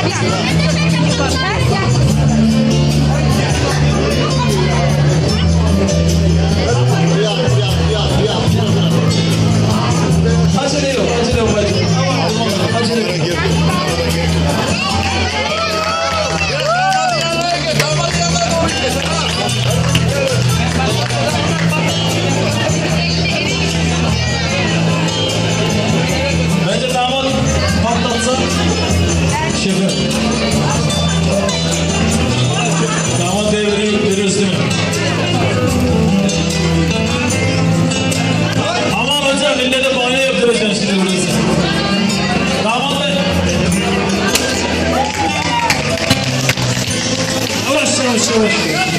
Acele yok bacım. Acele yok. Bence damat patlatsa şefim. Damat veriyoruz değil mi? Aman hocam ille de banyo yaptıracaksın şimdi burası. Damat bey. Yavaş.